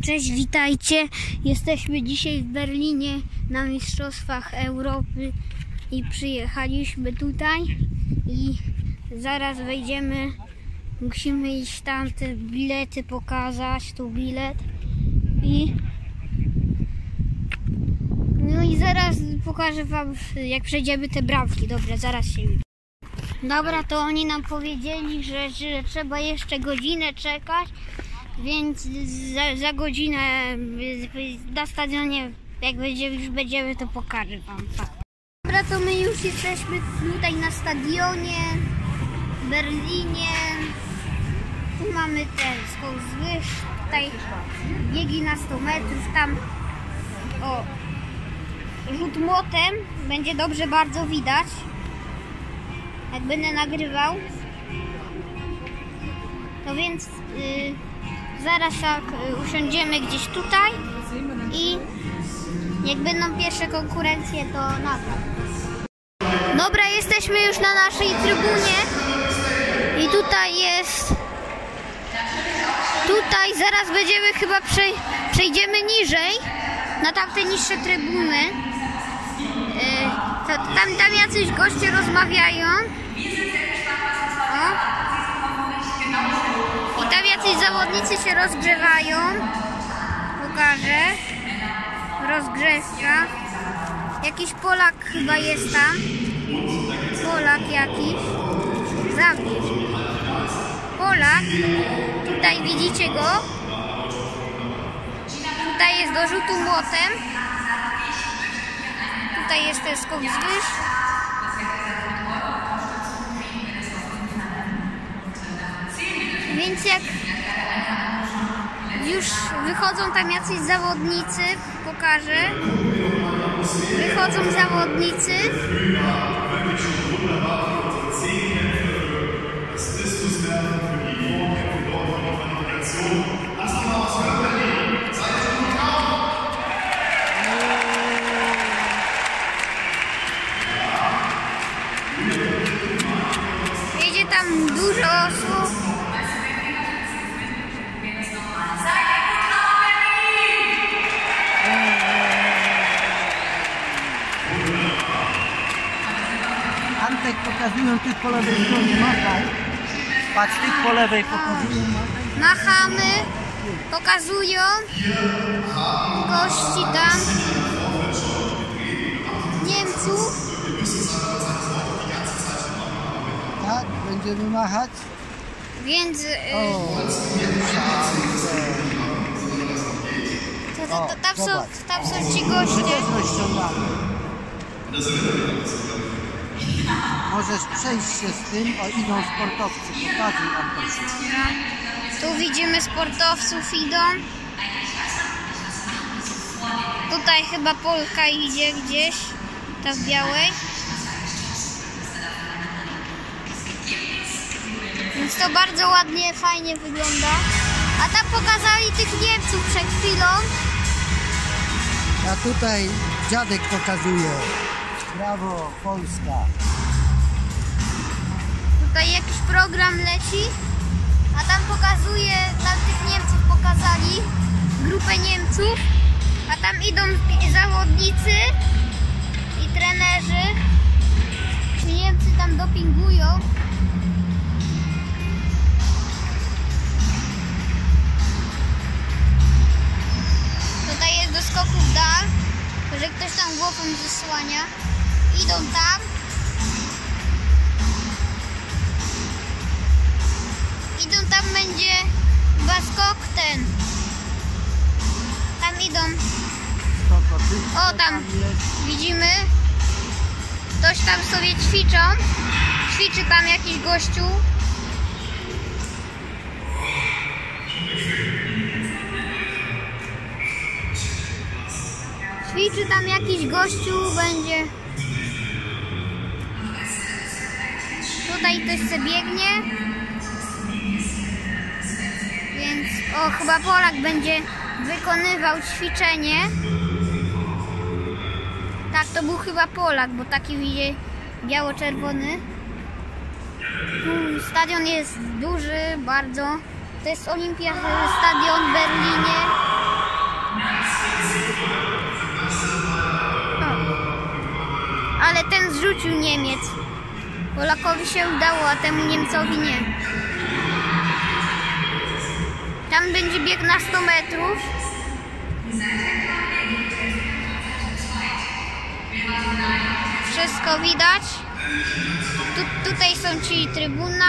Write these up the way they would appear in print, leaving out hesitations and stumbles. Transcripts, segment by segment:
Cześć, witajcie. Jesteśmy dzisiaj w Berlinie na Mistrzostwach Europy i przyjechaliśmy tutaj i zaraz wejdziemy. Musimy iść tam te bilety pokazać, tu bilet no i zaraz pokażę wam, jak przejdziemy te bramki. Dobra, zaraz się widzimy. Dobra, to oni nam powiedzieli, że trzeba jeszcze godzinę czekać, więc za godzinę na stadionie, jak już będziemy, to pokażę wam. Dobra, to my już jesteśmy tutaj na stadionie w Berlinie. Tu mamy ten skok z wyż, tutaj biegi na 100 metrów, tam rzut młotem, będzie dobrze bardzo widać, jak będę nagrywał. No więc zaraz tak usiądziemy gdzieś tutaj i jak będą pierwsze konkurencje, to nagram. Dobra, jesteśmy już na naszej trybunie i tutaj jest, zaraz będziemy chyba przejdziemy niżej na tamte niższe trybuny. Tam jacyś goście rozmawiają. I tam jacyś zawodnicy się rozgrzewają. Pokażę. Rozgrzewka. Jakiś Polak chyba jest tam. Polak jakiś. Zabierz. Polak. Tutaj widzicie go. Tutaj jest do rzutu młotem. Tutaj jest ten skok z wyż. Więc jak już wychodzą tam jacyś zawodnicy, pokażę. Wychodzą zawodnicy. Jedzie tam dużo osób. Antek, pokazują tych po lewej stronie, machaj. Patrz, tych po lewej pokazują. Machamy, pokazują gości tam, Niemców. Tak, będziemy machać. Więc tam są ci goście. Możesz przejść się z tym, idą sportowcy, pokazuj nam proszę. Tu widzimy sportowców idą. Tutaj chyba Polka idzie gdzieś, ta w białej. Więc to bardzo ładnie, fajnie wygląda. A tam pokazali tych Niemców przed chwilą. A tutaj dziadek pokazuje. Brawo, Polska. Tutaj jakiś program leci. A tam pokazuje, tam tych Niemców pokazali. Grupę Niemców. A tam idą zawodnicy i trenerzy. Ci Niemcy tam dopingują. Tutaj jest do skoków dal, że ktoś tam głową zasłania. Idą tam. Idą tam, będzie chyba skok ten. Tam idą. O, tam widzimy. Ktoś tam sobie ćwiczą. Ćwiczy tam jakiś gościu. Ćwiczy tam jakiś gościu, będzie. Tutaj ktoś se biegnie. Więc, chyba Polak będzie wykonywał ćwiczenie. Tak, to był chyba Polak, bo taki widzi biało-czerwony. Stadion jest duży, bardzo. To jest Stadion w Berlinie. zrzucił Niemiec. Polakowi się udało, a temu Niemcowi nie. Tam będzie bieg na 100 metrów. Wszystko widać. Tutaj są ci trybuna.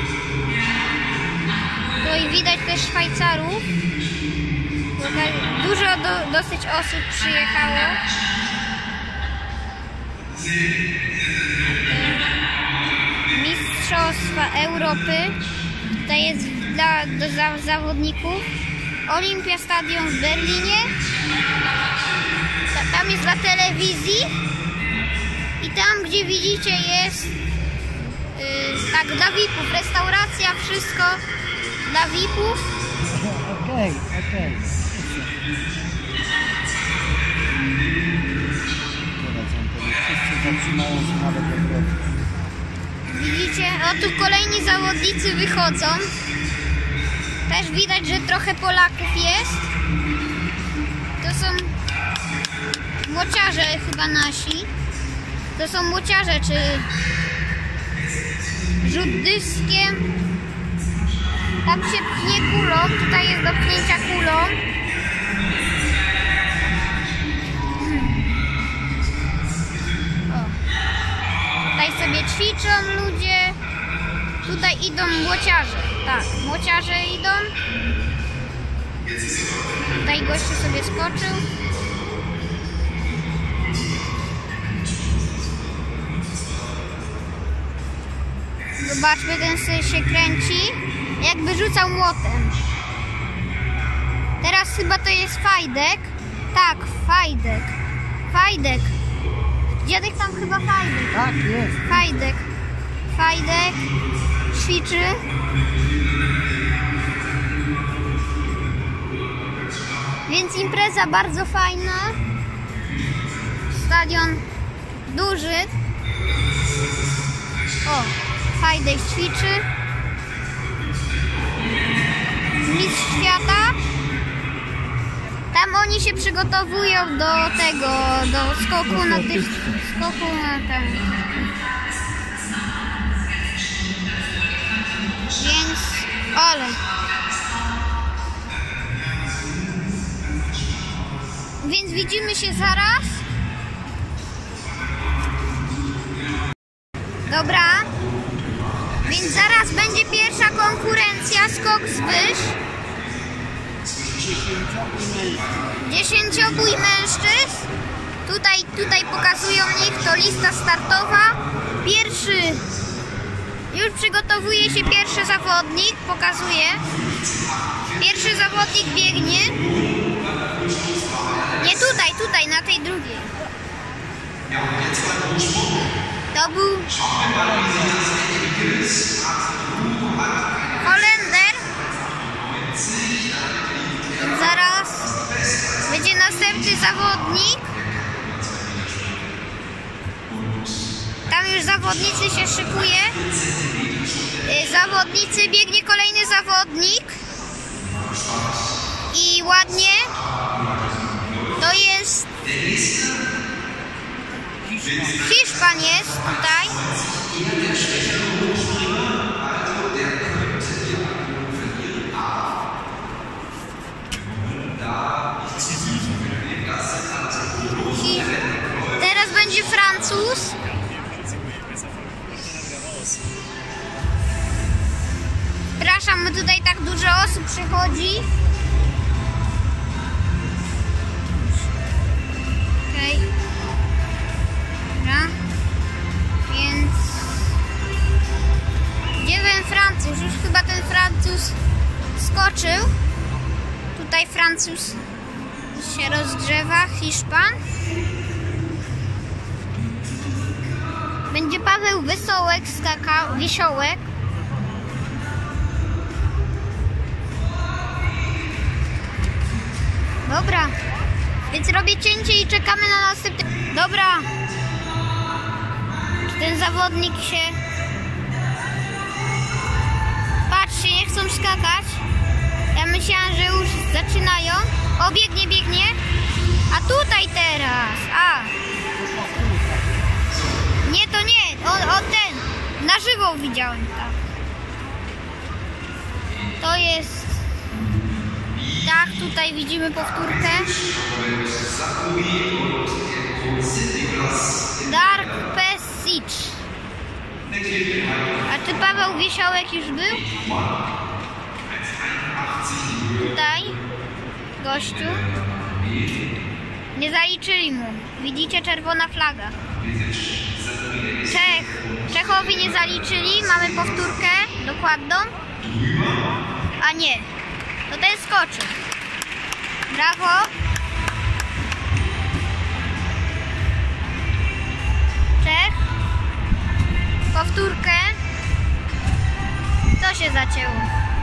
Tu widać też Szwajcarów. Dużo dosyć osób przyjechało. Mistrzostwa Europy. Tutaj jest dla zawodników. Olimpia Stadion w Berlinie. Tam jest dla telewizji. I tam, gdzie widzicie, jest tak, dla VIP-ów. Restauracja, wszystko dla VIP-ów. Okej. Wszyscy zatrzymają się nawet do drogi. Widzicie? O, tu kolejni zawodnicy wychodzą. Też widać, że trochę Polaków jest. To są młociarze chyba nasi. To są młociarze, czy rzut dyskiem. Tam się pchnie kulą. Tutaj jest do pchnięcia kulą. O. Tutaj sobie ćwiczą ludzie. Tutaj idą młociarze. Tak, młociarze idą. Tutaj gościu sobie skoczył. Zobaczmy, ten się kręci. Jakby rzucał młotem. Teraz chyba to jest Fajdek. Tak, Fajdek. Dziadek tam chyba Fajdek. Tak, jest. Fajdek ćwiczy. Więc impreza bardzo fajna. Stadion duży. O, Fajdek ćwiczy. Mistrz świata. Tam oni się przygotowują do tego, do skoku na ten. Więc, Więc widzimy się zaraz. Dobra. Więc zaraz będzie pierwsza konkurencja, skok z wyż. 10-bój mężczyzn. Tutaj pokazują nich, to lista startowa. Pierwszy, już przygotowuje się pierwszy zawodnik, pokazuje. Pierwszy zawodnik biegnie. Nie tutaj, na tej drugiej. To był Holender. Zaraz będzie następny zawodnik. Tam już zawodnicy się szykuje. Zawodnicy, biegnie kolejny zawodnik. I ładnie. To jest Hiszpan jest tutaj. Teraz będzie Francuz. Przepraszam, my tutaj tak dużo osób przychodzi. Okej. Dobra. Więc gdzie ten Francuz? Już chyba ten Francuz skoczył. Tutaj Francuz się rozgrzewa, Hiszpan. Będzie Paweł Wiesiołek. Dobra, więc robię cięcie i czekamy na następny. Dobra. Czy ten zawodnik się... Patrzcie, nie chcą skakać. Ja myślałam, że już zaczynają. O, biegnie. A tutaj teraz. Nie, to nie. On ten. Na żywo widziałem, tak. To jest... Tak, tutaj widzimy powtórkę. Dark Passage. A czy Paweł Wiesiołek już był? Tutaj. Gościu. Nie zaliczyli mu. Widzicie, czerwona flaga. Czechowi nie zaliczyli. Mamy powtórkę dokładną. A nie. To ten skoczył. Brawo. Czech. Powtórkę. To się zacięło.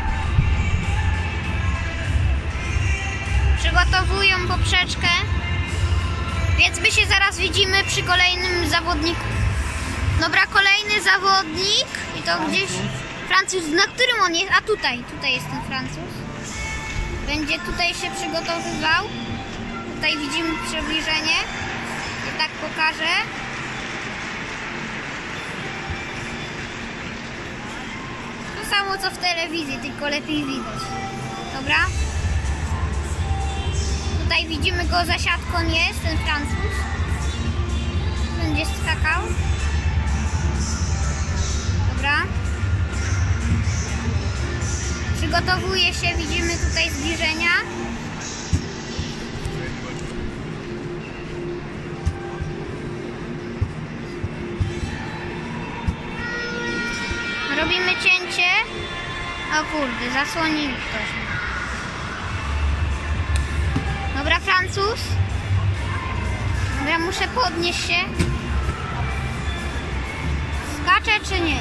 Przygotowują poprzeczkę. Więc my się zaraz widzimy przy kolejnym zawodniku. Dobra, kolejny zawodnik. I to gdzieś... Francuz, na którym on jest? A tutaj jest ten Francuz. Będzie tutaj się przygotowywał. Tutaj widzimy przybliżenie. I tak pokażę. To samo co w telewizji, tylko lepiej widać. Dobra. Tutaj widzimy go za siatką jest, ten Francuz. Będzie skakał. Dobra. Przygotowuje się, widzimy tutaj zbliżenia. Robimy cięcie. O kurde, zasłonili ktoś. Dobra, Francuz. Dobra, muszę podnieść się. Skacze czy nie?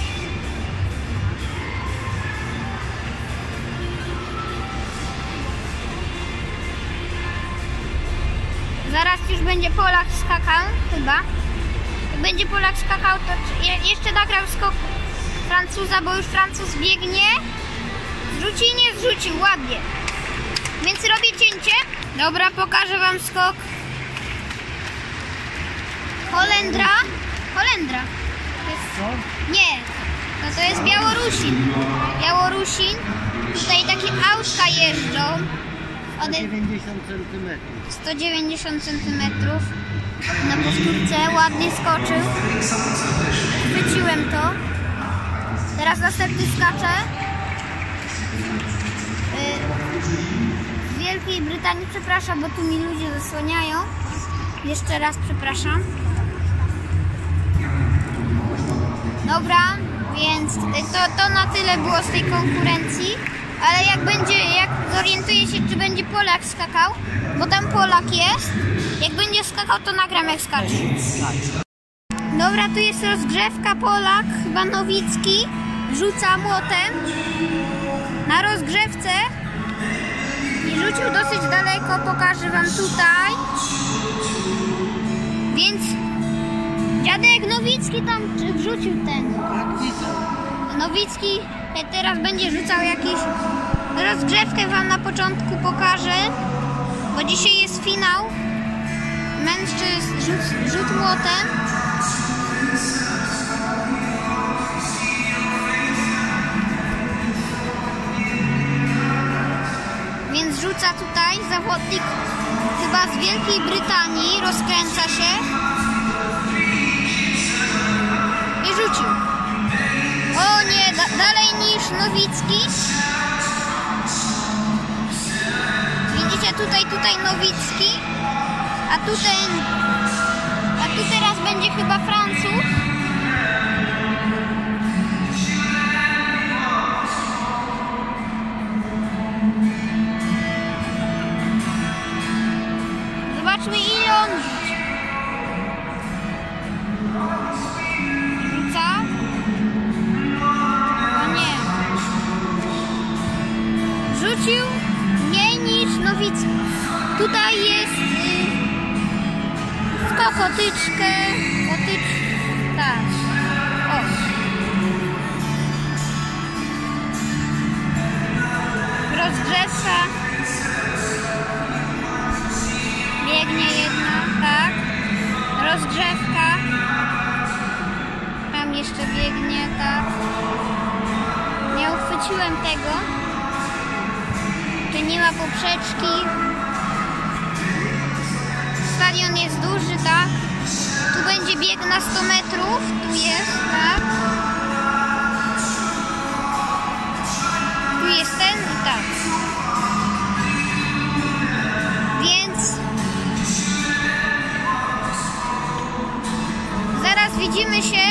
Zaraz już będzie Polak skakał, chyba. Jak będzie Polak skakał, to jeszcze nagrał skok Francuza, bo już Francuz biegnie. Zrzuci i nie zrzucił, ładnie. Więc robię cięcie. Dobra, pokażę wam skok Holendra. Nie, no to jest Białorusin. Tutaj takie autka jeżdżą. 190 cm. 190 cm. Na powtórce ładnie skoczył. Chwyciłem to. Teraz następny skacze. Z Wielkiej Brytanii, przepraszam, bo tu mi ludzie zasłaniają. Jeszcze raz przepraszam. Dobra, więc to na tyle było z tej konkurencji. Ale jak zorientuję się, czy będzie Polak skakał, bo tam Polak jest. Jak będzie skakał, to nagram jak skacze. Dobra, tu jest rozgrzewka. Polak, chyba Nowicki, rzuca młotem na rozgrzewce i rzucił dosyć daleko. Pokażę wam tutaj. Więc dziadek Nowicki tam wrzucił ten. Nowicki teraz będzie rzucał jakieś rozgrzewkę, wam na początku pokażę, bo dzisiaj jest finał mężczyzn rzut młotem. Więc rzuca tutaj zawodnik chyba z Wielkiej Brytanii, rozkręca się i rzucił. O nie, dalej niż Nowicki. Widzicie tutaj Nowicki, a tu teraz będzie chyba Francuz. Zobaczmy, ile on rzuca. O nie. Rzucił mniej niż Nowicki. Tutaj jest skokotyczkę. Tak. O. Rozgrzewka. Biegnie jedna, tak. Rozgrzewka. zobaczyłem tego. Tu nie ma poprzeczki. Stadion jest duży, tak? Tu będzie bieg na 100 metrów. Tu jest, tak? Tu jest ten i tak. Więc zaraz widzimy się.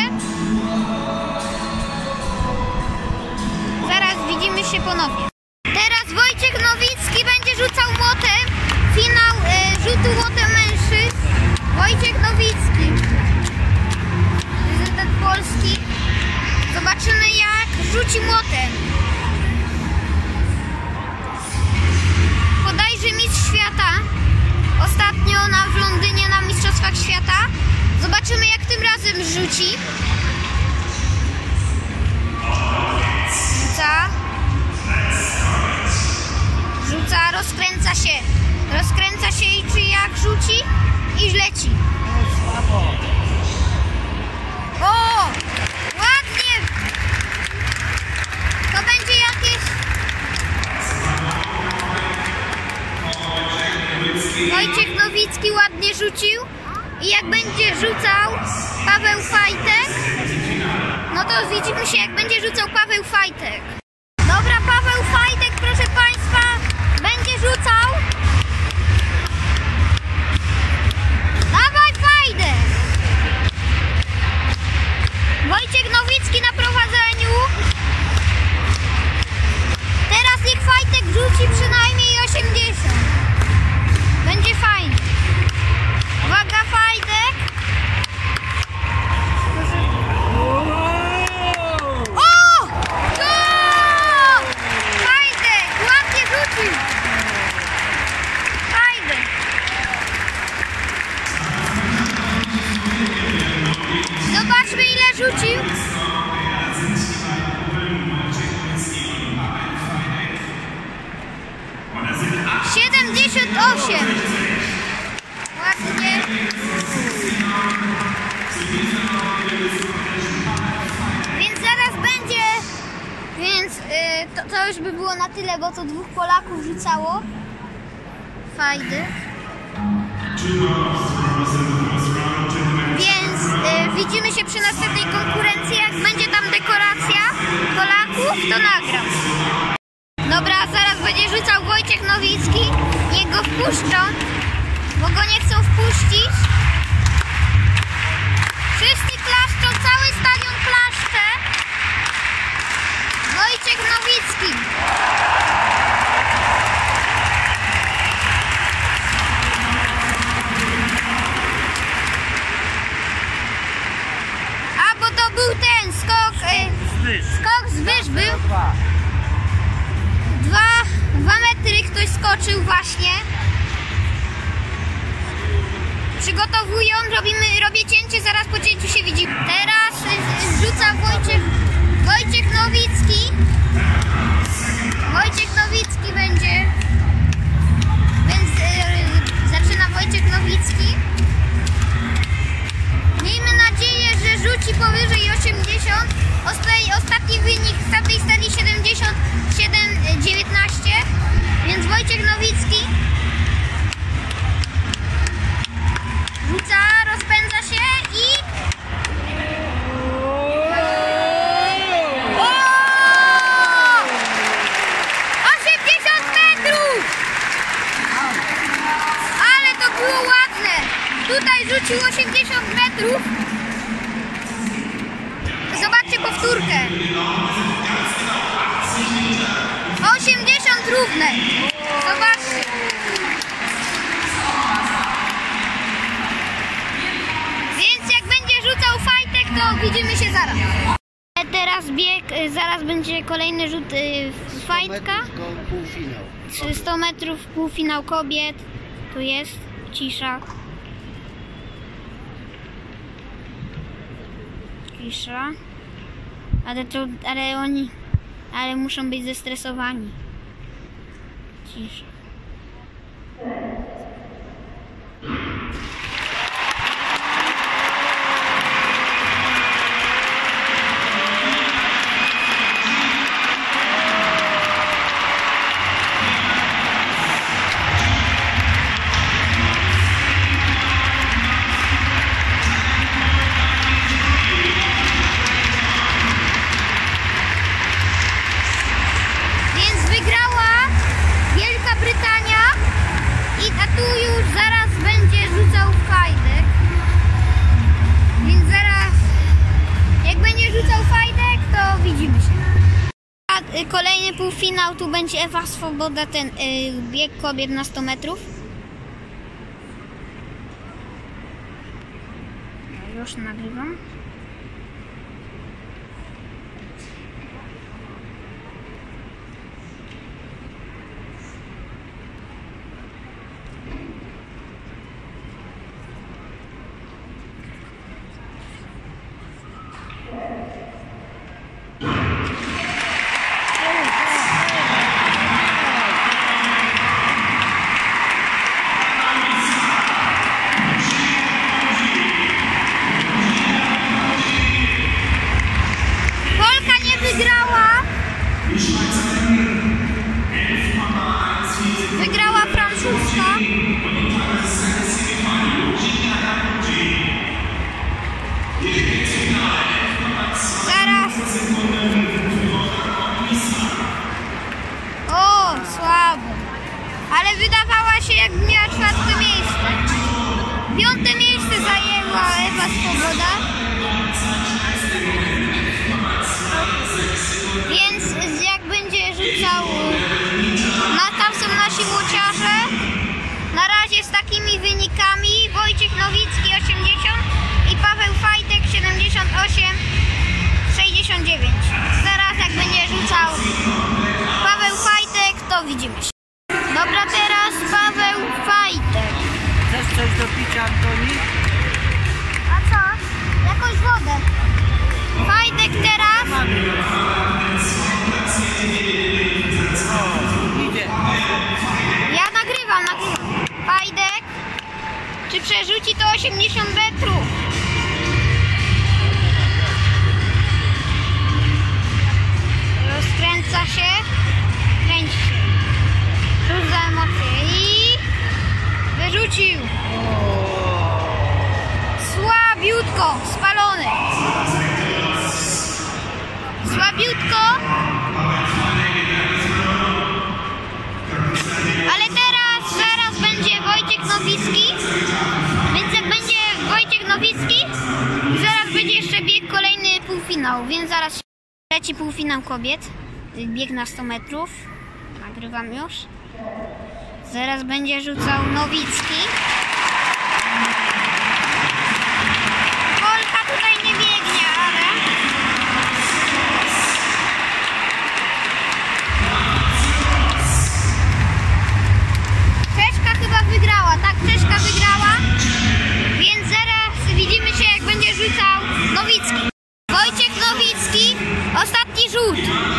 Zaraz widzimy się ponownie. Teraz Wojciech Nowicki będzie rzucał młotem. Finał rzutu młotem mężczyzn. Wojciech Nowicki, prezydent Polski. Zobaczymy, jak rzuci młotem. Bodajże mistrz świata. Ostatnio w Londynie na Mistrzostwach Świata. Zobaczymy, jak tym razem rzuci. Rzuca, rozkręca się i czy jak rzuci i leci. O! Ładnie! To będzie jakieś... Wojciech Nowicki ładnie rzucił i jak będzie rzucał Paweł Fajtek, no to widzimy się, jak będzie rzucał Paweł Fajtek. Dobra, Paweł Fajtek, proszę Państwa, będzie rzucał. Dawaj Fajtek! Wojciech Nowicki na prowadzeniu. Teraz niech Fajtek rzuci przynajmniej 80. Będzie fajnie. Uwaga, Fajtek. O! Fajtek, ładnie rzucił. Fajtek. Zobaczmy, ile rzucił. 78. Ładnie. Więc zaraz będzie. Więc to już by było na tyle, bo to dwóch Polaków rzucało. Fajdy. Więc widzimy się przy następnej konkurencji. Jak będzie tam dekoracja Polaków, to nagram. Dobra, zaraz będzie rzucał Wojciech Nowicki. Niech go wpuszczą, bo go nie chcą wpuścić. Wszyscy klaszczą, cały stadion klaszcze. Wojciech Nowicki. A, bo to był ten skok, skok z wyż był. 2 metry ktoś skoczył właśnie. Przygotowują, robię cięcie, zaraz po cięciu się widzimy. Teraz rzuca Wojciech Nowicki. Wojciech Nowicki będzie. Więc zaczyna Wojciech Nowicki. Miejmy nadzieję, że rzuci powyżej 80. Ostatni wynik w tamtej stali 77-19. Więc Wojciech Nowicki rzuca, rozpędza się i... O! 80 metrów! Ale to było ładne! Tutaj rzucił 80 metrów. Zobaczcie powtórkę. 80 równe. Zobaczcie. Więc jak będzie rzucał Fajtek, to widzimy się zaraz. Teraz bieg, zaraz będzie kolejny rzut z Fajtka. 100 metrów, półfinał kobiet. Tu jest cisza. Cisza. Ale muszą być zestresowani. Cisza. kolejny półfinał, tu będzie Ewa Swoboda, ten bieg kobiet na 100 metrów. Ja już nagrywam. Wygrała francuska. Zaraz. O, słabo. Ale wydawała się, jakby miała 4. miejsce. 5. miejsce zajęła Ewa Swoboda. Więc jak będzie rzucał, tam są nasi młociarze. Na razie z takimi wynikami: Wojciech Nowicki 80 i Paweł Fajtek 78, 69. Zaraz jak będzie rzucał Paweł Fajtek, to widzimy się. Dobra, teraz Paweł Fajtek. Chcesz coś do picia, Antoni? A co? Jakąś wodę. Fajtek teraz. Idzie. Ja nagrywam. Fajdek, czy przerzuci to 80 metrów? Rozkręca się, kręci się. Cóż za emocje i wyrzucił. Słabiutko, spalony. Słabiutko. Ale zaraz będzie Wojciech Nowicki, więc jak będzie Wojciech Nowicki, zaraz będzie jeszcze bieg kolejny półfinał, więc zaraz trzeci półfinał kobiet, bieg na 100 metrów, nagrywam już. Zaraz będzie rzucał Nowicki. Polka tutaj nie biegnie, ale... Wygrała, tak, Czeszka wygrała, więc zaraz widzimy się, jak będzie rzucał Nowicki. Wojciech Nowicki, ostatni rzut.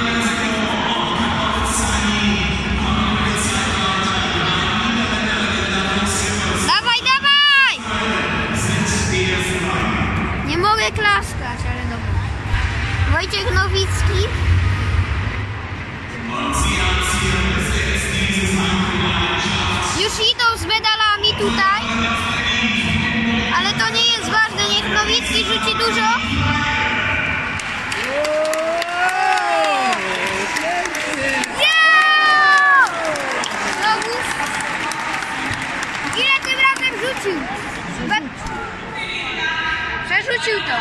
Dawaj, dawaj! Nie mogę klaskać, ale dobra. Wojciech Nowicki. Już idą z medalami tutaj, ale to nie jest ważne, niech Nowicki rzuci dużo. Znowu. Ile tym razem rzucił? Przerzucił to.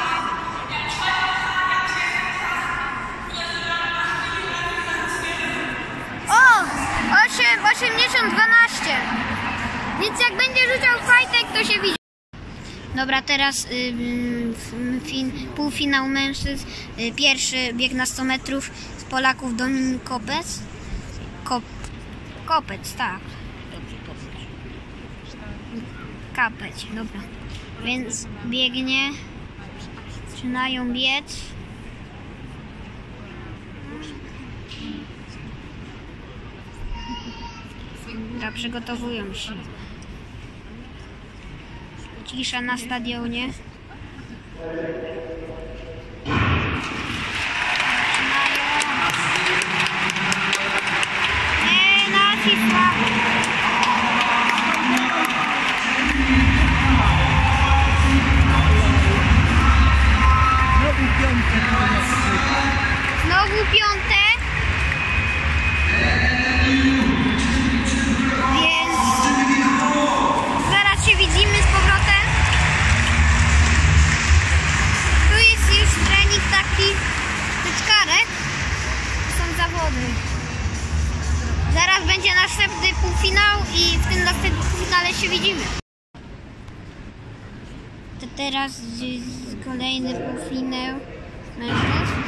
O! 80, 12. Więc jak będzie rzucał Fajtek, to się widzi. Dobra, teraz półfinał mężczyzn. Pierwszy bieg na 100 metrów z Polaków Dominik Kopec. Kopec, tak. Kapeć, dobra. Więc biegnie. Zaczynają biec. Dobra, przygotowują się. Cisza na stadionie. Znowu piąte. Więc zaraz się widzimy z powrotem. Tu jest już trening taki tyczkarek. To są zawody. trudno, ale się widzimy. To teraz kolejny półfinał mężczyzn.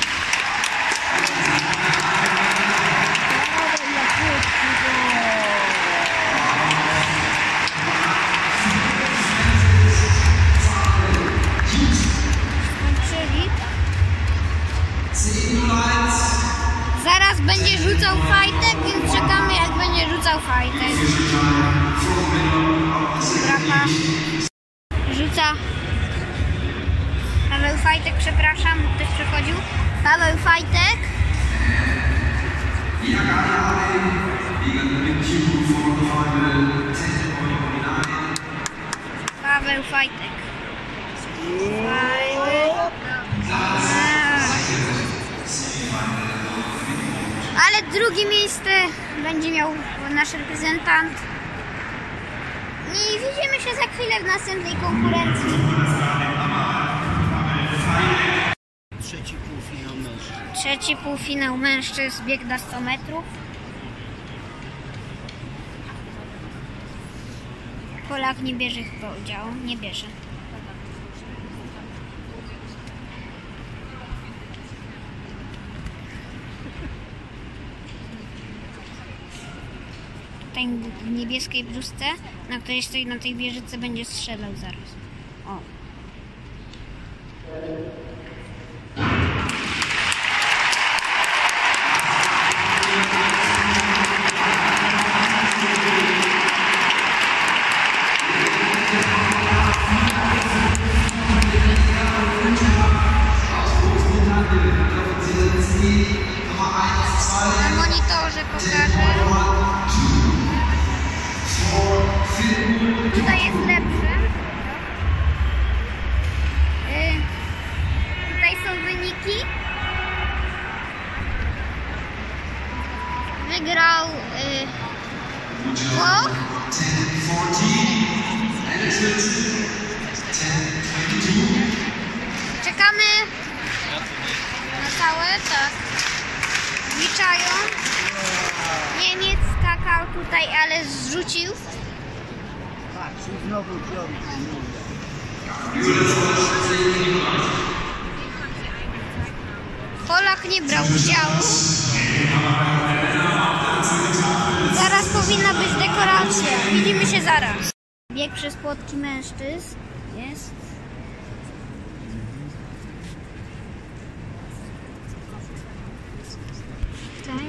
Skończyli. Zaraz będzie rzucał fajtek, więc czekamy, jak będzie rzucał fajtek. Bracha. Rzuca Paweł Fajtek, przepraszam, ktoś przechodził. Paweł Fajtek. Paweł Fajtek. Ale drugie miejsce będzie miał nasz reprezentant. I widzimy się za chwilę w następnej konkurencji. Trzeci półfinał mężczyzn, bieg na 100 metrów. Polak nie bierze chyba udziału, nie bierze. Tutaj w niebieskiej bluzce, na której stoi na tej wieżycy, będzie strzelał zaraz. O. Na monitorze pokażę. Tutaj jest lepszy. Tutaj są wyniki. Wygrał Włoch. Czekamy na całe, tak. Wliczają. Niemiec skakał tutaj, ale zrzucił. Polak nie brał udziału. Zaraz powinna być dekoracja. Widzimy się zaraz. Bieg przez płotki mężczyzn jest. Tutaj.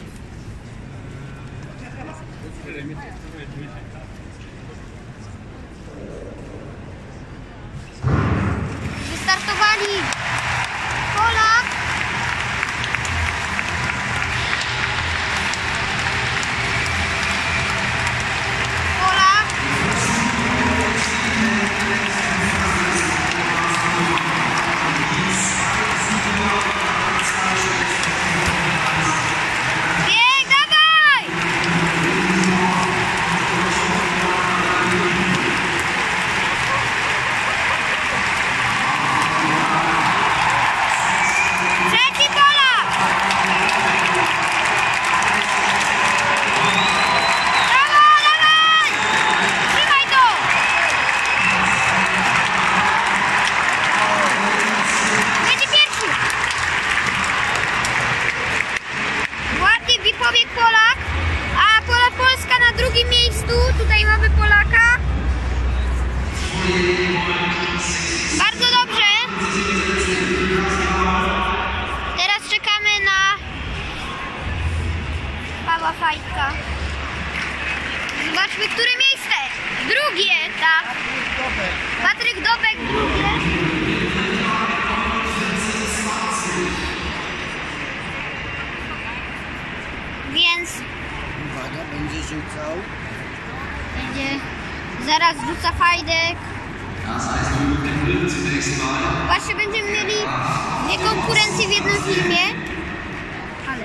Wystartowali Polak, bieg, dawaj! Trzeci Polak! Brawo, dawaj! Trzymaj to! Będzie pierwszy! Ładnie pobiegł Polak, a Polska na drugim miejscu. Tutaj mamy Polaka. Bardzo dobrze. Teraz czekamy na Pawła Fajtka. Zobaczmy, które miejsce. Drugie, tak. Patryk Dobek, drugie. Więc Uwaga, będzie rzucał. będzie, zaraz rzuca Fajdek. Właśnie będziemy mieli dwie konkurencje w jednym filmie. Ale...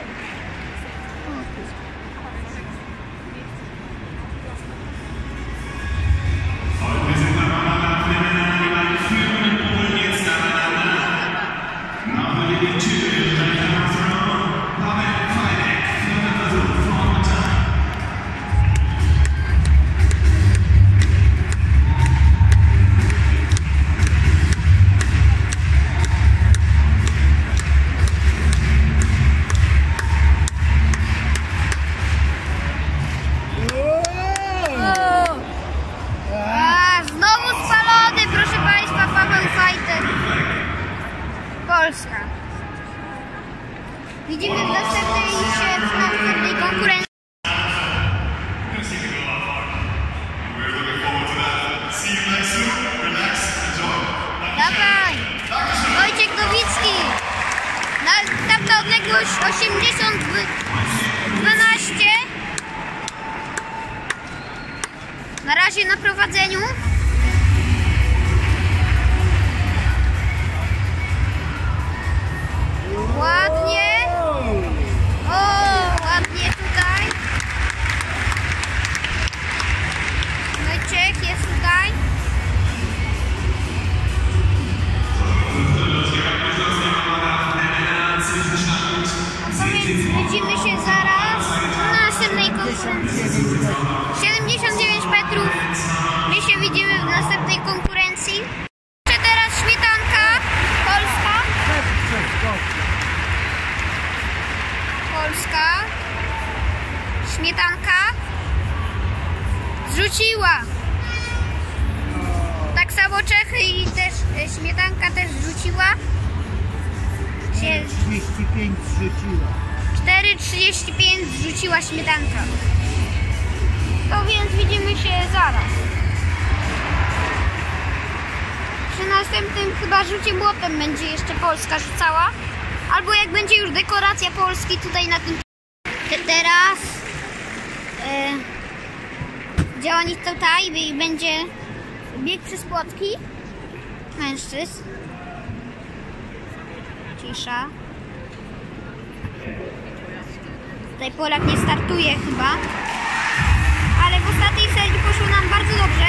12. Na razie na prowadzeniu. Ładnie. O, ładnie tutaj. Wojciech jest tutaj. Widzimy się zaraz na następnej konkurencji. 79 metrów. My się widzimy w następnej konkurencji. Teraz śmietanka polska. Polska. Śmietanka zrzuciła. Tak samo Czechy i też śmietanka też zrzuciła. 35 zrzuciła. 4,35 zrzuciła śmietanka. To więc widzimy się zaraz. Przy następnym chyba rzucie młotem będzie jeszcze Polska rzucała. Albo jak będzie już dekoracja Polski tutaj na tym. Teraz gdzie oni tutaj będzie bieg przez płotki mężczyzn. Cisza. Tutaj Polak nie startuje chyba, ale w ostatniej serii poszło nam bardzo dobrze.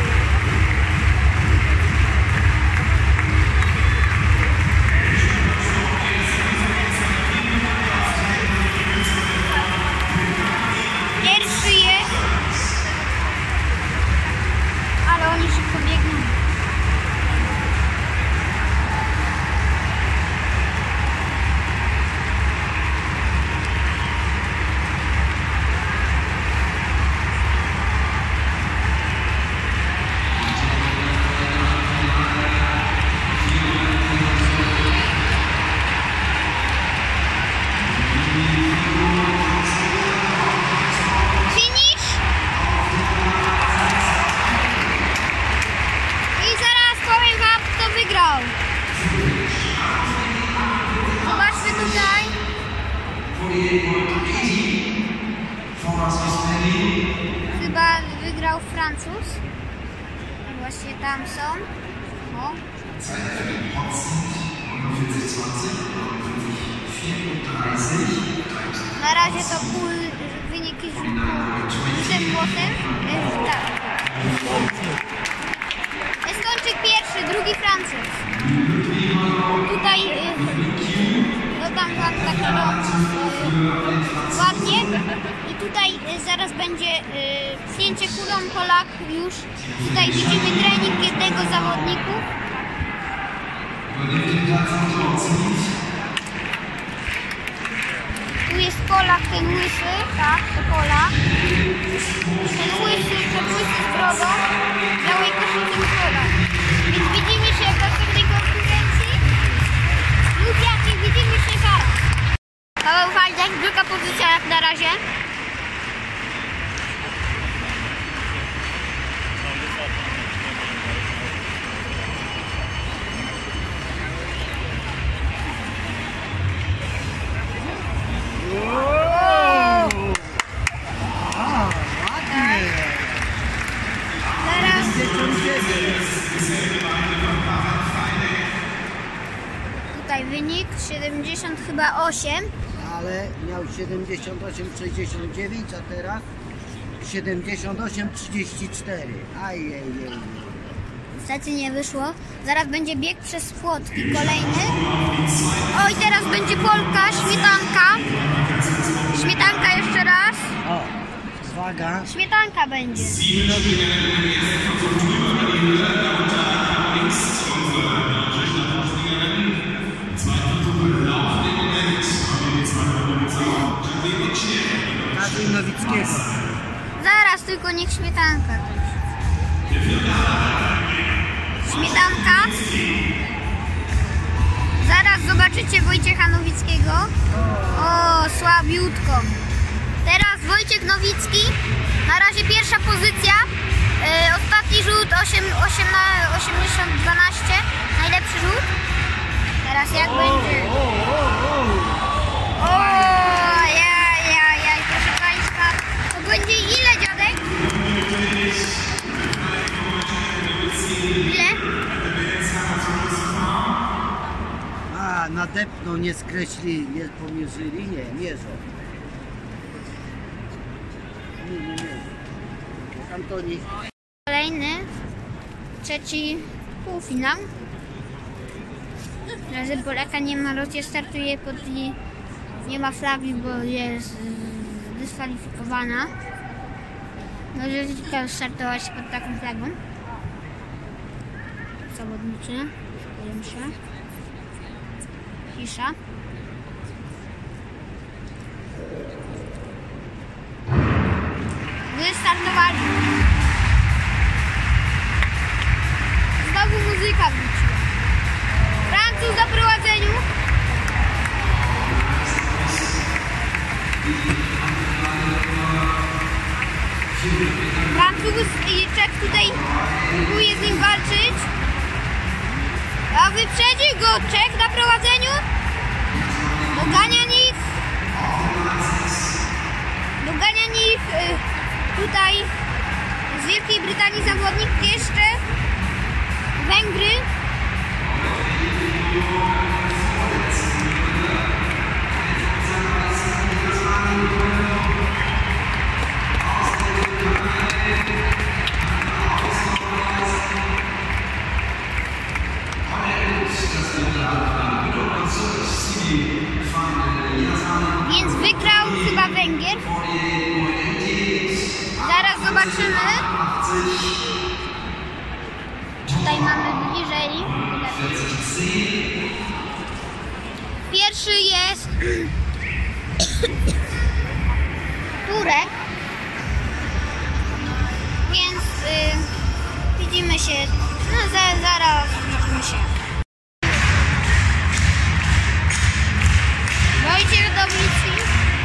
Pierwszy jest, ale oni szybko biegną. Zobaczmy tutaj. Chyba wygrał Francuz. Właśnie tam są. O. Na razie to wyniki rzutem młotem. Estończyk pierwszy, drugi Francuz. Tutaj dodam wam takiego ładnie. I tutaj zaraz będzie pchnięcie kulą. Polak już. Tutaj widzimy trening jednego z zawodników. Tu jest Polak, ten łysy, tak, to Polak. Ten łysy z brodą, białej koszulce Polak. Więc widzimy się w następnej konkurencji. Ludziacy, widzimy się zaraz. Paweł Fajdak, druga pozycja jak na razie. Tutaj wynik 70 chyba 8. Ale miał 78,69, a teraz 78,34. Ajejej. Niestety nie wyszło. Zaraz będzie bieg przez płotki kolejny. O, i teraz będzie Polka, śmietanka. Śmietanka jeszcze raz. O, uwaga. Śmietanka będzie. Kazuj Nowickiego. Zaraz, tylko niech śmietanka. Śmietanka. Zaraz zobaczycie Wojciecha Nowickiego. O, słabiutko. Teraz Wojciech Nowicki. Na razie pierwsza pozycja. Ostatni rzut 80-12. Najlepszy rzut. Teraz jak będzie? O, proszę Państwa, to będzie ile, dziadek? Ile? A, nadepną, nie skreślili, nie pomierzyli, nie, mierzą. Nie mierzą. Antoni. Kolejny, trzeci półfinał. Razem Polaka nie ma, Rosja startuje nie ma flagi, bo jest dyskwalifikowana. Może tylko startować pod taką flagą. Zawodniczy, szykujemy się. Cisza. Wystartowali. Znowu muzyka wróciła. Francuz na prowadzeniu. Francuz i Czech tutaj próbuje z nim walczyć. A wyprzedził go Czech na prowadzeniu. Dogania ich tutaj z Wielkiej Brytanii zawodnik jeszcze Węgry. Więc wygrał chyba Węgier. Zaraz zobaczymy. Tutaj mamy bliżej. Pierwszy jest Turek. Więc widzimy się. No zaraz widzimy się. Wojciech Dobicki.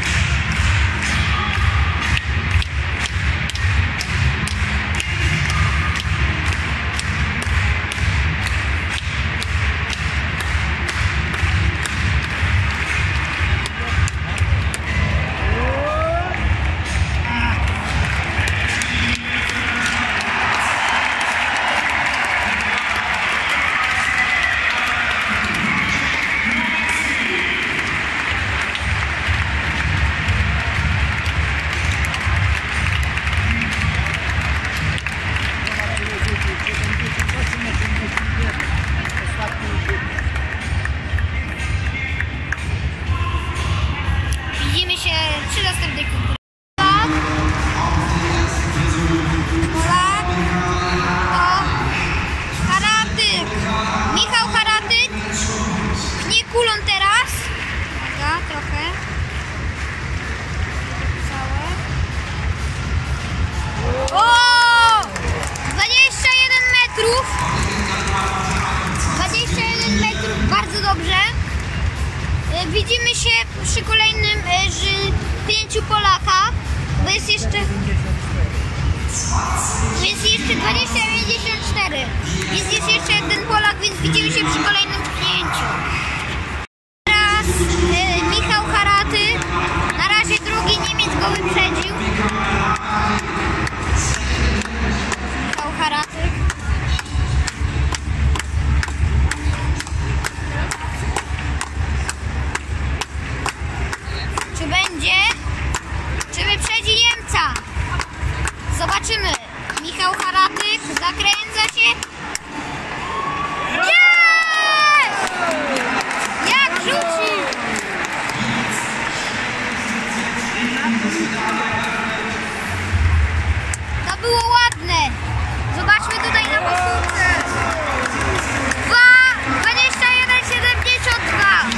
Widzimy się przy następnej konkurencji. Polak to Haratyk. Michał Haratyk. Nie kulą teraz. Uwaga, trochę. O! 21 metrów. 21 metrów, bardzo dobrze. Widzimy się przy kolejnym zdjęciu Polaka, bo jest jeszcze 20-54. Jest jeszcze jeden Polak, więc widzimy się przy kolejnym zdjęciu. Teraz Michał Haratyk, na razie drugi Niemiec go wyprzedził. Michał Haratyk. Czy wyprzedzi Niemca? Zobaczymy. Michał Haratyk zakręca się. Jest! Jak rzuci! To było ładne. Zobaczmy tutaj na powtórce. 21-72.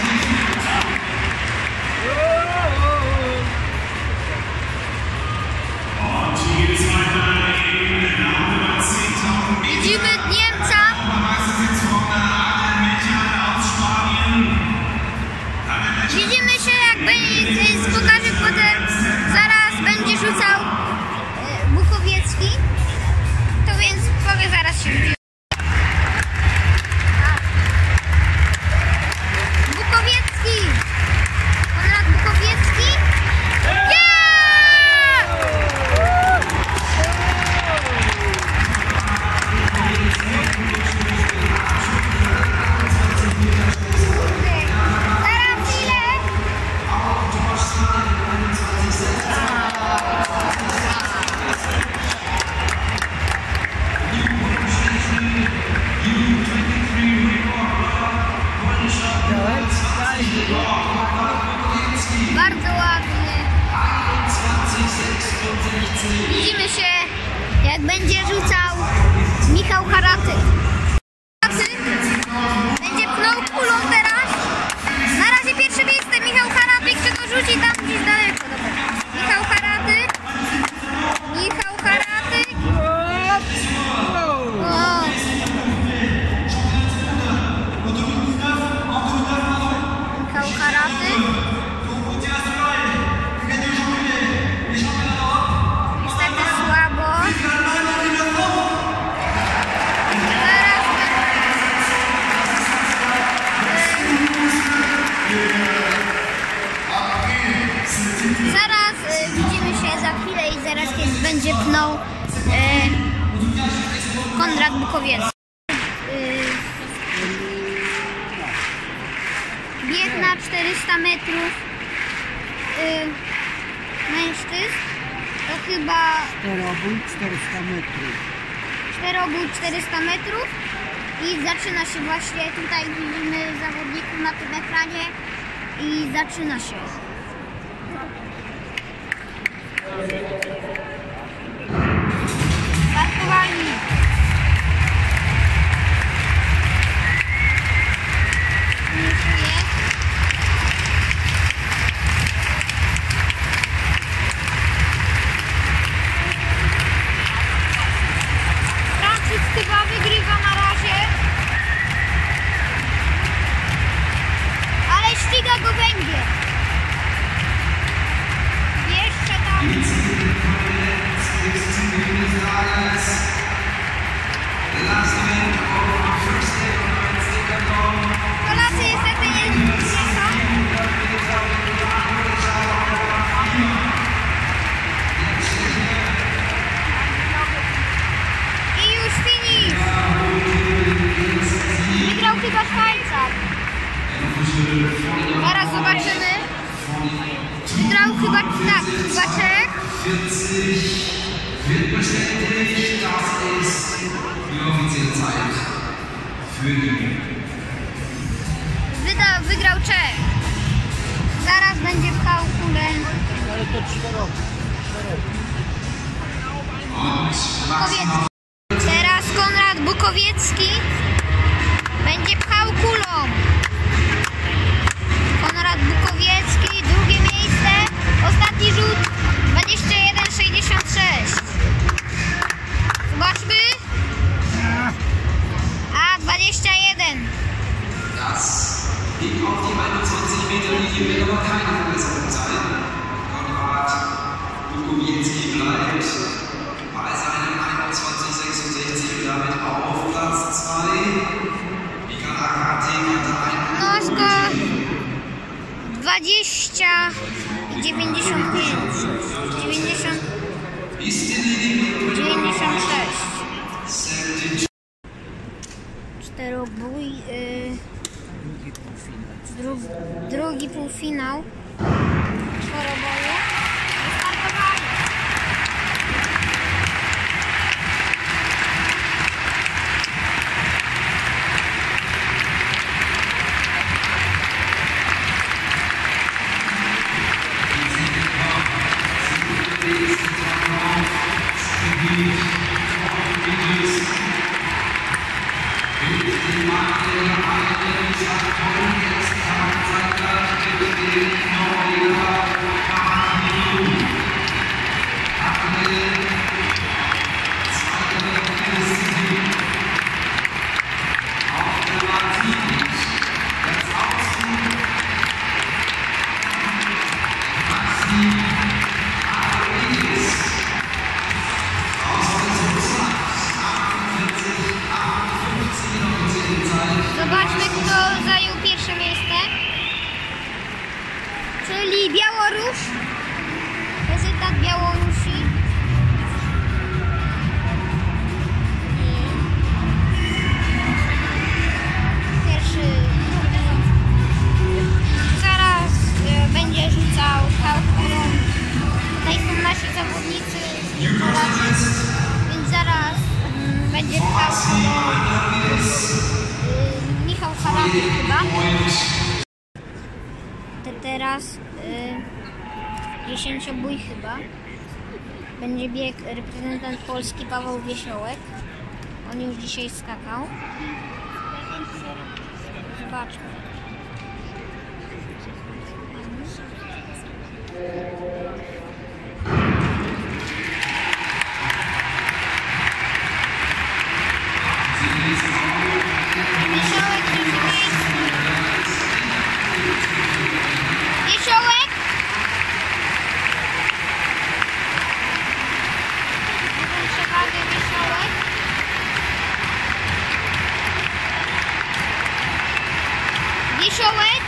Widzimy Niemca. Widzimy się, jakby pokażę potem zaraz będzie rzucał Michał Haratyk. Będzie pnął kulą teraz. Na razie pierwsze miejsce Michał Haratyk, czy to rzuci tam gdzieś daleko. Dobra. Michał Haratyk. Michał Haratyk. O. Michał Haratyk. Niestety słabo. Zaraz widzimy się za chwilę i zaraz będzie pnął Konrad Bukowiecki. Bieg na 400 metrów mężczyzn. To chyba Czterobój 400 metrów. czterobój 400 metrów i zaczyna się właśnie, tutaj widzimy zawodników na tym ekranie i zaczyna się. Startowani. Franciszek chyba wygrywa na razie. Ale ściga go Węgier. Jeszcze tam. Polacy niestety nie są. I już finish. Wygrał chyba Szwajcar. Zaraz zobaczymy. Wygrał chyba tak, chyba Czech. Wird bestätigt, das ist die offizielle Zeit für den Wygrał Czech. Zaraz będzie pchał kulę. Ale to czterobój. Bukowiecki. Teraz Konrad Bukowiecki będzie pchał kulą. Konrad Bukowiecki, drugie miejsce. Ostatni rzut 21,66. Zobaczmy. A 21. Das ging auf die 21 Meter Linie, wird aber keine Verbesserung sein. Konrad Bukowiecki bleibt bei seinen 21,66 damit auf Platz 2. Michał Haratyk hatte einen No skoro 20 i 95. 96. Czterobój. Drugi półfinał. Czteroboju. Wystartowali. Zobaczmy, kto zajął pierwsze miejsce. Czyli Białoruś. Prezydent Białorusi. Pierwszy. Zaraz będzie rzucał pałką. Tutaj są nasi zawodnicy. Więc zaraz będzie pałką. Michał Haratyk chyba. Teraz 10-bój chyba. Będzie bieg reprezentant Polski Paweł Wiesiołek. On już dzisiaj skakał. Zobaczmy. Wiesiołek, Wiesiołek! Jaką przewagę Wiesiołek? Wiesiołek!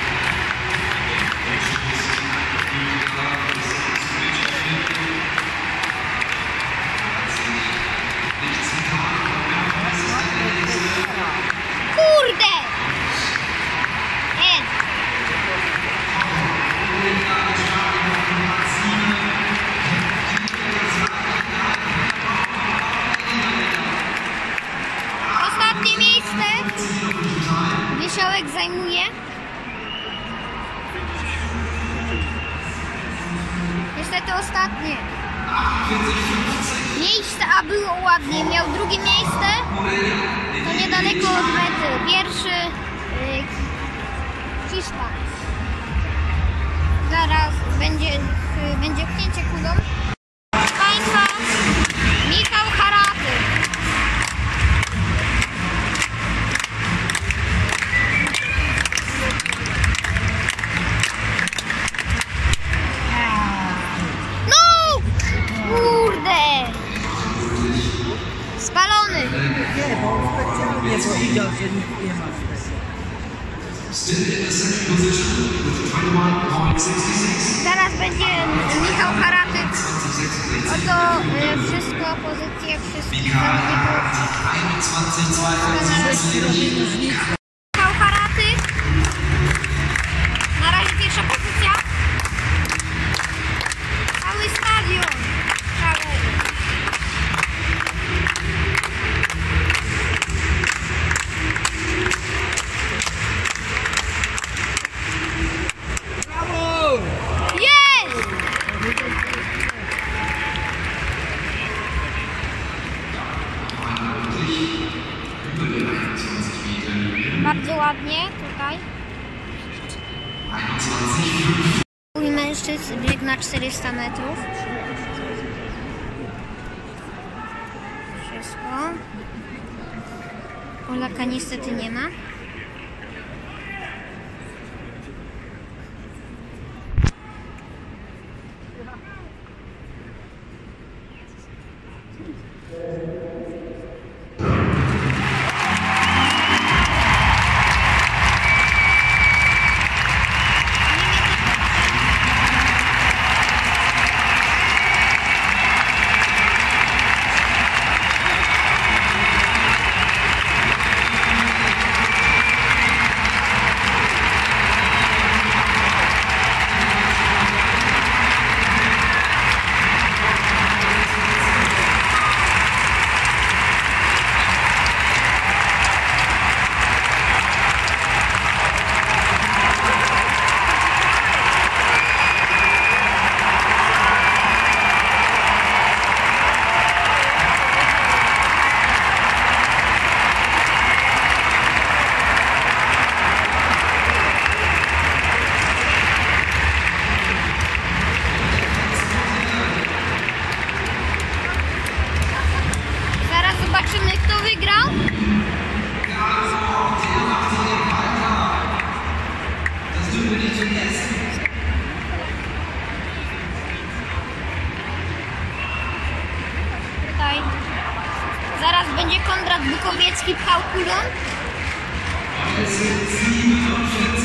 Kurde! Nie. Ostatnie miejsce Wiesiołek zajmuje. Niestety ostatnie miejsce, a było ładnie. Miał drugie miejsce, to niedaleko od mety. Pierwszy Hiszpan. Zaraz będzie pchnięcie kulą. Proszę Państwa, Michał Haraty. No! Kurde! Spalony! Nie, bo on specjalnie powiedział, że nikt nie ma. Zaraz będzie Michał Haraty. Oto wszystko, pozycje wszystkich zawodników. Michał Haraty. Na razie pierwsza pozycja. Cały stadion. Cały. Jest! Bardzo ładnie tutaj. Mój mężczyzn biegł na 400 metrów. Wszystko. Polaka niestety nie ma. Zobaczymy, kto wygrał. Tutaj zaraz będzie Konrad Bukowiecki pchał kulą.